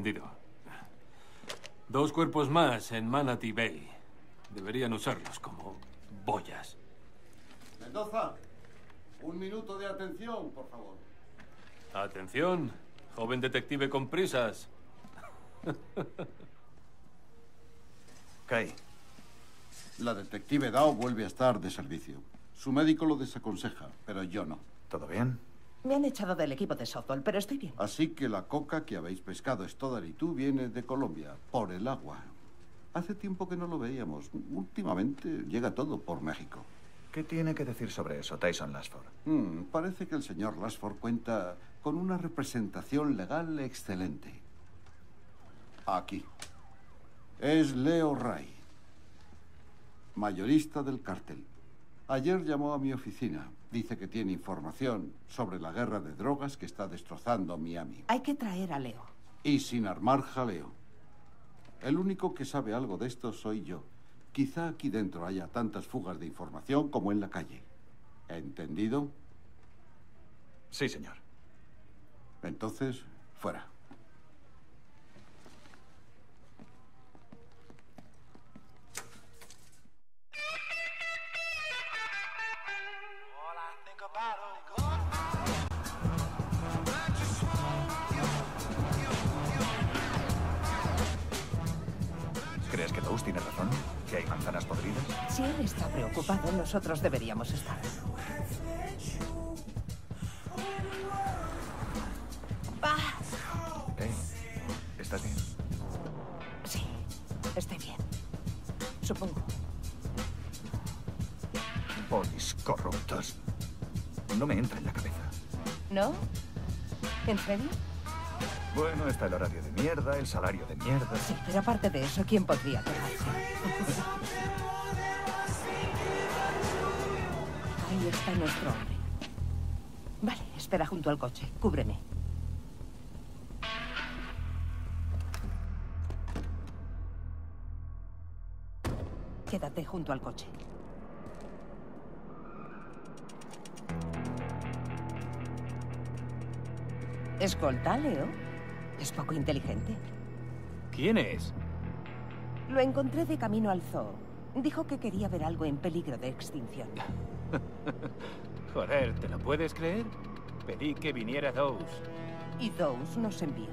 Entendido. 2 cuerpos más en Manatee Bay. Deberían usarlos como boyas. Mendoza, 1 minuto de atención, por favor. Atención, joven detective con prisas. Kay. La detective Dao vuelve a estar de servicio. Su médico lo desaconseja, pero yo no. ¿Todo bien? Me han echado del equipo de softball, pero estoy bien. Así que la coca que habéis pescado Stoddard y tú viene de Colombia, por el agua. Hace tiempo que no lo veíamos. Últimamente llega todo por México. ¿Qué tiene que decir sobre eso, Tyson Lasford? Parece que el señor Lasford cuenta con una representación legal excelente. Aquí. Es Leo Ray, mayorista del cártel. Ayer llamó a mi oficina. Dice que tiene información sobre la guerra de drogas que está destrozando Miami. Hay que traer a Leo. Y sin armar jaleo. El único que sabe algo de esto soy yo. Quizá aquí dentro haya tantas fugas de información como en la calle. ¿Entendido? Sí, señor. Entonces, fuera. ¿Crees que Dawes tiene razón? ¿Que hay manzanas podridas? Si él está preocupado, nosotros deberíamos estar. Hey, ¿estás bien? Sí, estoy bien. Supongo. Polis corruptos. No me entra en la cabeza. ¿No? ¿En serio? Bueno, está el horario de mierda, el salario de mierda. Sí, pero aparte de eso, ¿quién podría quejarse? Ahí está nuestro hombre. Vale, espera junto al coche. Cúbreme. Quédate junto al coche. ¿Escolta, Leo? Es poco inteligente. ¿Quién es? Lo encontré de camino al zoo. Dijo que quería ver algo en peligro de extinción. Joder, ¿te lo puedes creer? Pedí que viniera Dawes. ¿Y Dawes nos envió?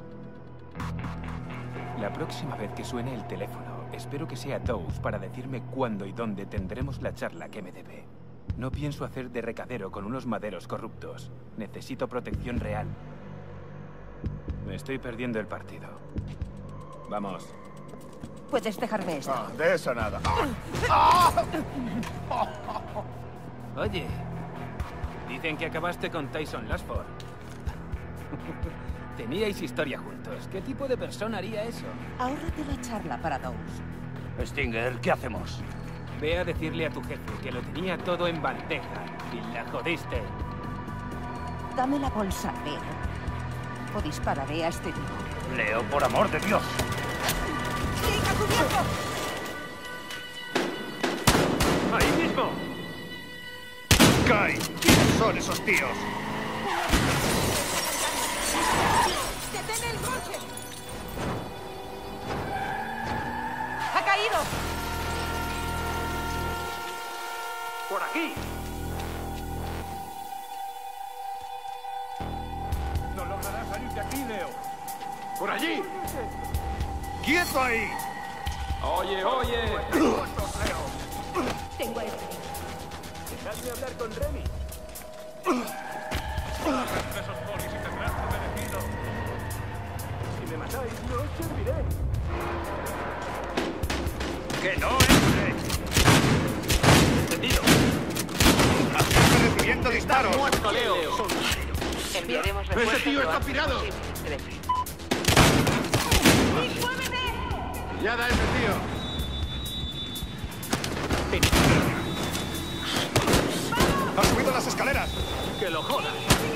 La próxima vez que suene el teléfono, espero que sea Dawes para decirme cuándo y dónde tendremos la charla que me debe. No pienso hacer de recadero con unos maderos corruptos. Necesito protección real. Me estoy perdiendo el partido. Vamos. Puedes dejarme esto. De eso nada. Oye, dicen que acabaste con Tyson Lasford. Teníais historia juntos. ¿Qué tipo de persona haría eso? Ahórrate la charla para Dawes. Stinger, ¿qué hacemos? Ve a decirle a tu jefe que lo tenía todo en bandeja y la jodiste. Dame la bolsa, Leo. O dispararé a este tipo. Leo, por amor de Dios. ¡Chica, cubierto! ¡Ahí mismo! ¡Kay! ¿Quiénes son esos tíos? ¡Detén el coche! ¡Ha caído! ¡Por aquí! No lograrás salir de aquí, Leo. ¡Por allí! ¡Quieto ahí! Oye, oye. Tengo a este. Dejadme hablar con Remy. ¡Esos polis y tendrás tu merecido! Si me matáis, no os serviré. ¡Que no entre! ¡Entendido! ¡Agente recibiendo disparos! ¡Muerto, Leo! Enviaremos ¡Ese tío está pirado! ¡Ya da ese tío! ¡Ha subido las escaleras! ¡Que lo joda!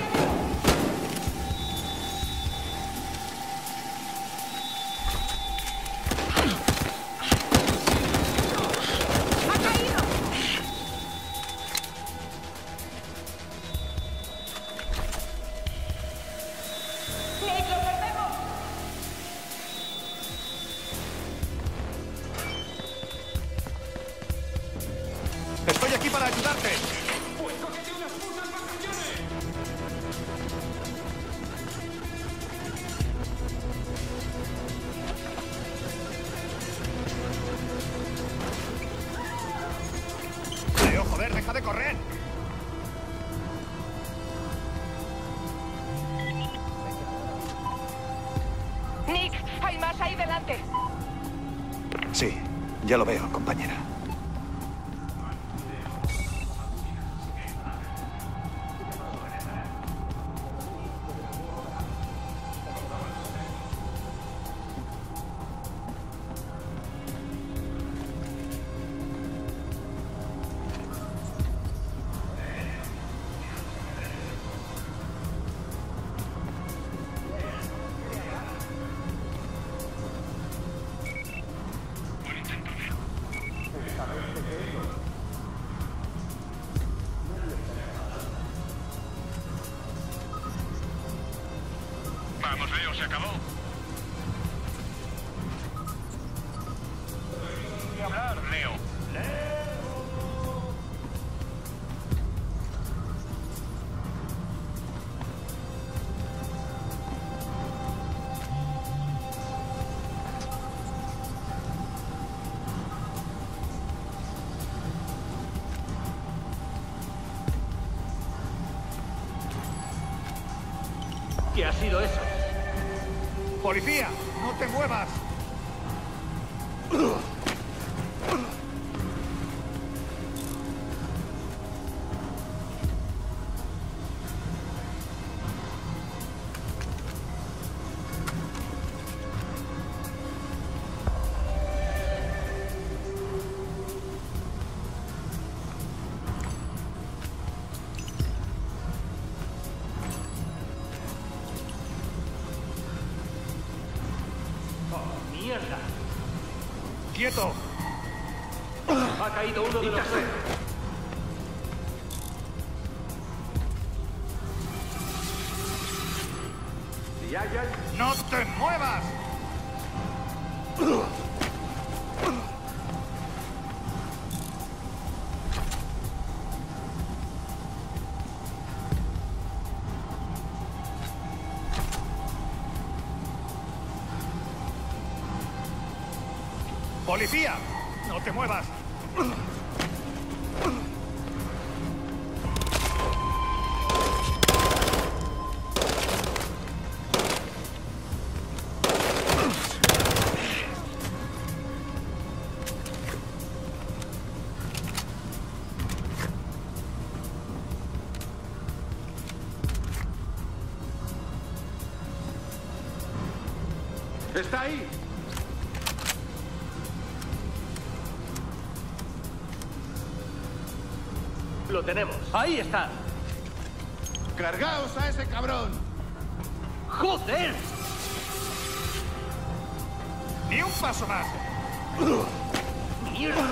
¡Ha caído! ¡Nick, lo perdemos! aquí para ayudarte. Leo, joder, deja de correr. Nick, hay más ahí delante. Sí, ya lo veo, compañera. Vamos, Leo, se acabó. Voy a hablar, Leo. ¿Qué ha sido eso? ¡Policía! ¡No te muevas! ¡Mierda! ¡Quieto! Ha caído uno de los dos. ¡No te muevas! ¡Policía! ¡No te muevas! ¡Está ahí! Lo tenemos. Ahí está. ¡Cargaos a ese cabrón! ¡Joder! ¡Ni un paso más! ¡Mierda!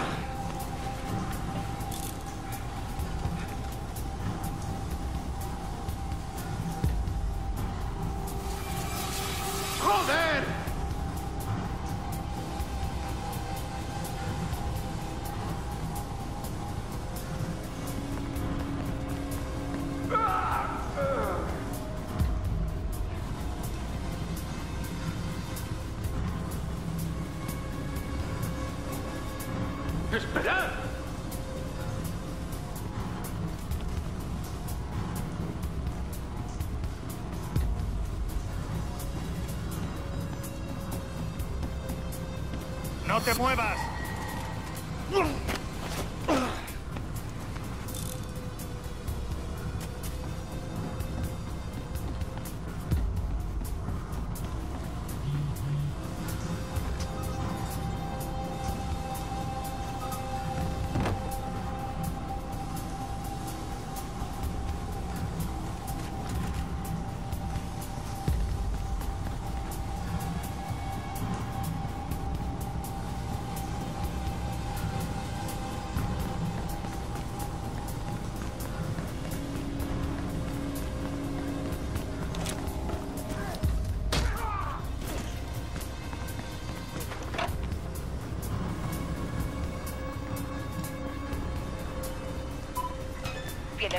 ¡Joder! ¡Esperad! ¡No te muevas!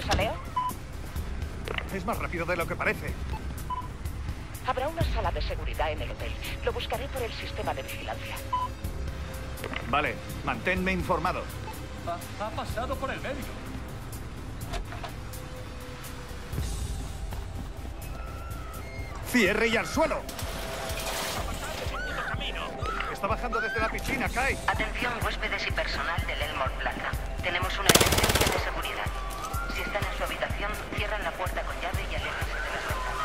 ¿Ves a Leo? Es más rápido de lo que parece. Habrá una sala de seguridad en el hotel. Lo buscaré por el sistema de vigilancia. Vale, manténme informado. Ha pasado por el medio. ¡Cierre y al suelo! Está bajando desde la piscina, Kai. Atención, huéspedes y personal del Elmore Plaza. Tenemos una emergencia de seguridad. Si están en su habitación, cierran la puerta con llave y aléjense de las ventanas.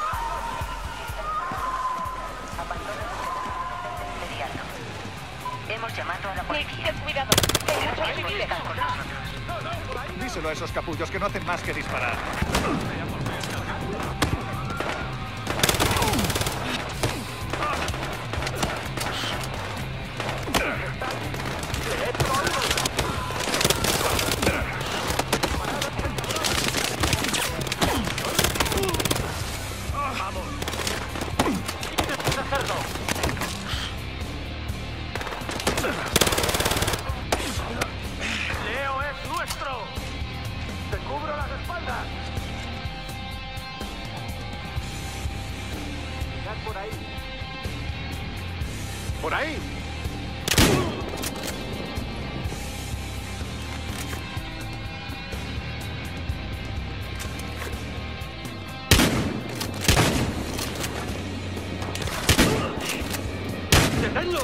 Abandonen el inmediato. Hemos llamado a la Nick, policía. ten cuidado. Hay muchos Riesgos civiles. están con nosotros. Díselo a esos capullos que no hacen más que disparar. ¡Leo es nuestro! ¡Te cubro las espaldas! Mirad por ahí. ¡Por ahí! ¡Detenlo!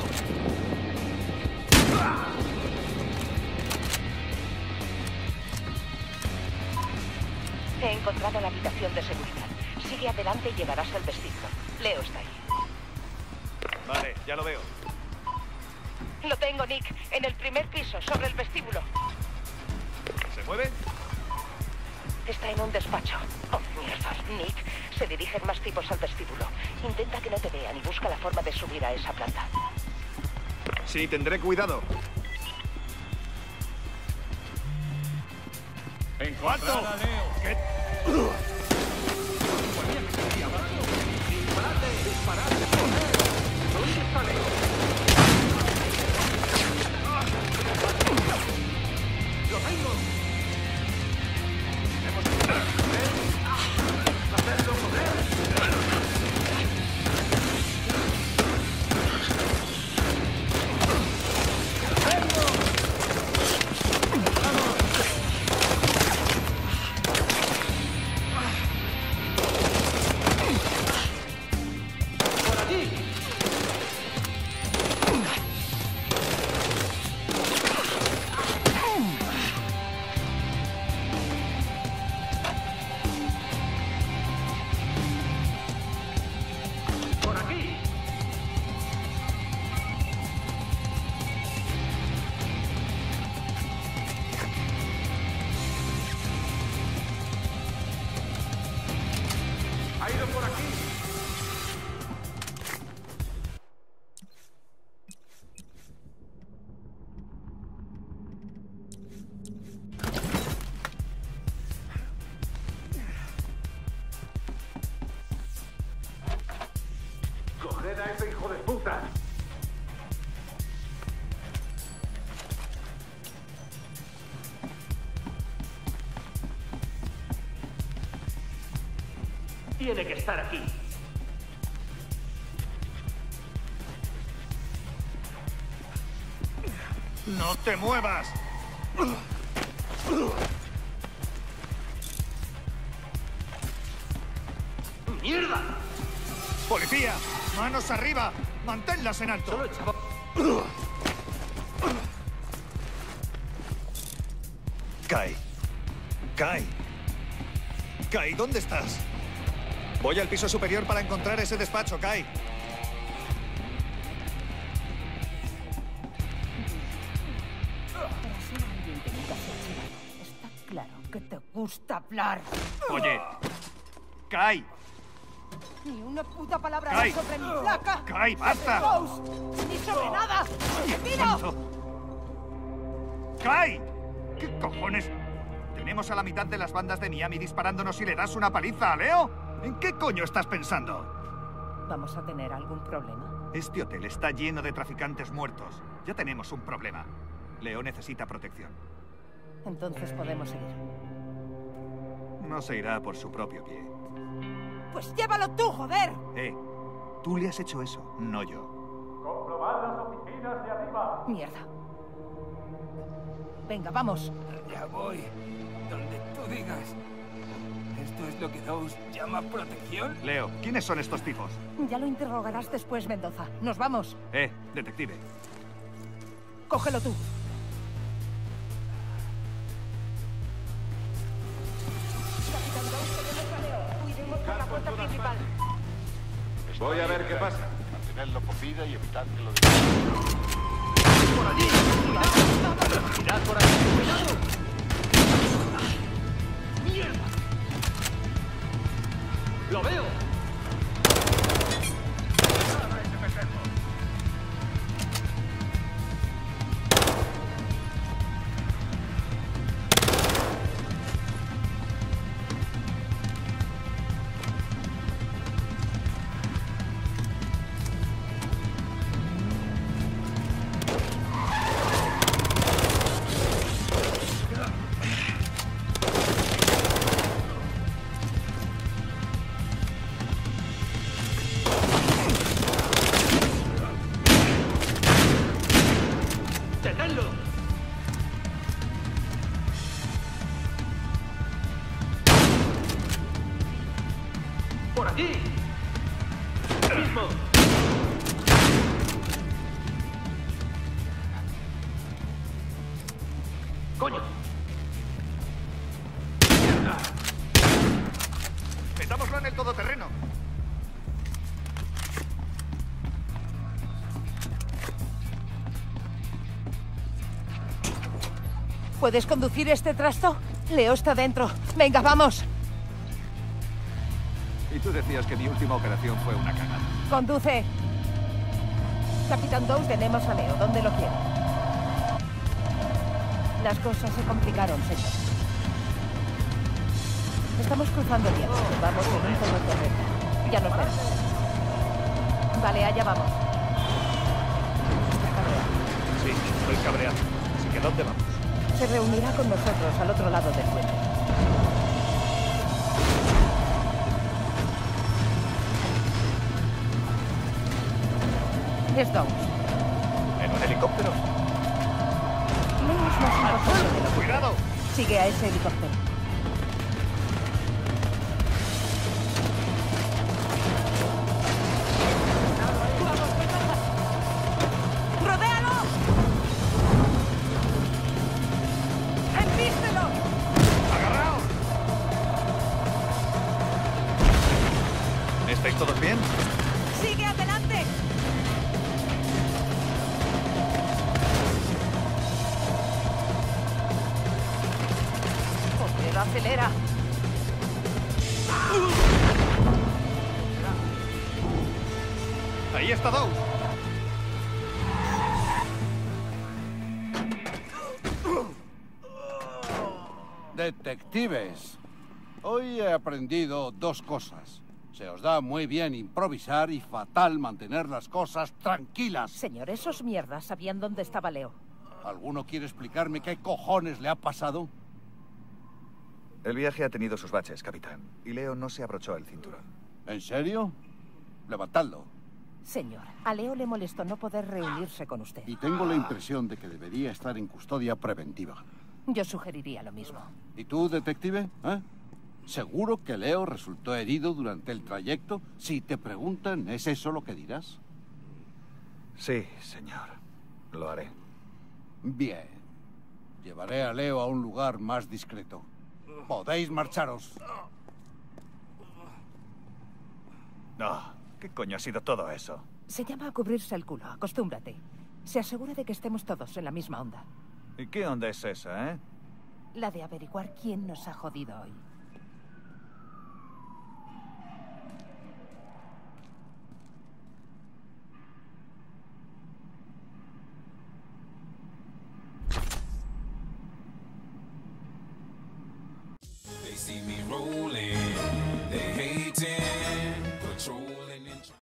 He encontrado la habitación de seguridad. Sigue adelante y llegarás al vestíbulo. Leo está ahí. Vale, ya lo veo. Lo tengo, Nick. En el primer piso, sobre el vestíbulo. ¿Se mueve? Está en un despacho. Oh, mierda. Nick, se dirigen más tipos al vestíbulo. Intenta que no te vean y busca la forma de subir a esa planta. Sí, tendré cuidado. ¡Encontrad a Leo! ¿Qué? ¿Dónde está Leo? ¡Lo tengo! ¡Hacedlo correr! ¡Por allí! ¡Por aquí! ¡Ha ido por aquí! ¡Coged a ese hijo de puta! Tiene que estar aquí. ¡No te muevas! ¡Mierda! ¡Policía! ¡Manos arriba! ¡Manténlas en alto! Solo echaba... Kai. Kai. Kai, ¿dónde estás? Voy al piso superior para encontrar ese despacho, Kai. Para ser alguien que nunca se ha chivado, está claro que te gusta hablar. Oye. Kai. Ni una puta palabra Kai. más sobre mi placa. Kai, basta. Rose, ni sobre nada. ¡Tiro! ¡Kai! ¿Qué cojones? Tenemos a la mitad de las bandas de Miami disparándonos y le das una paliza a Leo. ¿En qué coño estás pensando? ¿Vamos a tener algún problema? Este hotel está lleno de traficantes muertos. Ya tenemos un problema. Leo necesita protección. Entonces podemos seguir. No se irá por su propio pie. Pues llévalo tú, joder. Tú le has hecho eso, no yo. Comprobar las oficinas de arriba. Mierda. Venga, vamos. Ya voy. Donde tú digas. ¿Esto es lo que Dawes llama protección? Leo, ¿quiénes son estos tipos? Ya lo interrogarás después, Mendoza. Nos vamos. Detective. Cógelo tú. Capitán Dawes, tenemos a Leo. Cuidemos por la puerta principal. Voy a ver qué pasa. Mantenerlo con vida y evitar que lo ¡Por allí! ¡Cuidado! ¡Mirad por ahí! ¡Cuidado! ¡Mierda! ¡Lo veo! ¡Detenlo! ¡Por allí! ¡Mismo! ¡Coño! Metámoslo en el todoterreno. ¿Puedes conducir este trasto? Leo está dentro. Venga, vamos. Y tú decías que mi última operación fue una cagada. Conduce. Capitán Dawes, tenemos a Leo. ¿Dónde lo quiere? Las cosas se complicaron, señor. Estamos cruzando bien. Vamos en un todoterreno. Ya nos vemos. Vale, allá vamos. Está cabreado. Sí, estoy cabreado. Así que ¿dónde vamos? Se reunirá con nosotros al otro lado del puente. Es Dawes. ¿En un helicóptero? Leo es más importante de lo que... ¡Cuidado! Sigue a ese helicóptero. ¡Rodéalo! ¡Embístelo! ¡Agarraos! ¿Estáis todos bien? ¡Sigue adelante! ¡Joder, acelera! Ahí está Dawes. Detectives, hoy he aprendido dos cosas. Se os da muy bien improvisar y fatal mantener las cosas tranquilas. Señor, esos mierdas sabían dónde estaba Leo. ¿Alguno quiere explicarme qué cojones le ha pasado? El viaje ha tenido sus baches, capitán. Y Leo no se abrochó el cinturón. ¿En serio? Levantadlo. Señor, a Leo le molestó no poder reunirse con usted. Y tengo la impresión de que debería estar en custodia preventiva. Yo sugeriría lo mismo. ¿Y tú, detective? ¿Seguro que Leo resultó herido durante el trayecto? Si te preguntan, ¿es eso lo que dirás? Sí, señor. Lo haré. Bien. Llevaré a Leo a un lugar más discreto. Podéis marcharos. No. ¿Qué coño ha sido todo eso? Se llama cubrirse el culo. Acostúmbrate. Se asegura de que estemos todos en la misma onda. ¿Y qué onda es esa, eh? La de averiguar quién nos ha jodido hoy. They see me rolling.